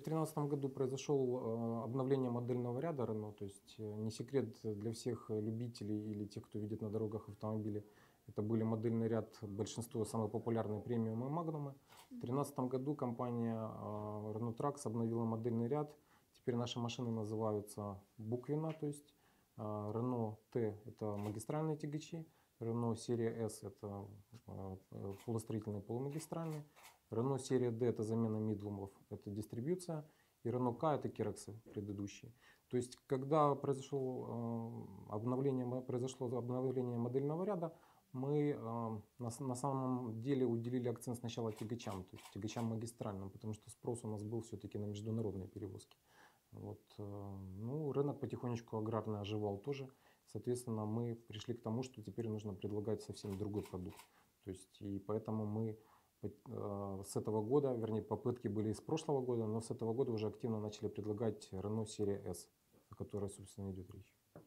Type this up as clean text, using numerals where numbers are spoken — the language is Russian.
2013 году произошел обновление модельного ряда Renault, то есть не секрет для всех любителей или тех, кто видит на дорогах автомобили, это были модельный ряд, большинство самые популярные премиумы и магнумы. В 2013 году компания Renault Trucks обновила модельный ряд. Теперь наши машины называются буквенно, то есть Renault T это магистральные тягачи, Renault серия S это полустроительные полумагистральные, Renault серия D это замена мидлумов, это дистрибьюция, и Renault K это кероксы предыдущие. То есть, когда произошло обновление модельного ряда, мы на самом деле уделили акцент сначала тягачам, то есть тягачам магистральным, потому что спрос у нас был все-таки на международные перевозки. Вот, ну, рынок потихонечку аграрный оживал тоже. Соответственно, мы пришли к тому, что теперь нужно предлагать совсем другой продукт. То есть, и поэтому мы с этого года, вернее, попытки были с прошлого года, но с этого года уже активно начали предлагать Renault серия S, о которой, собственно, идет речь.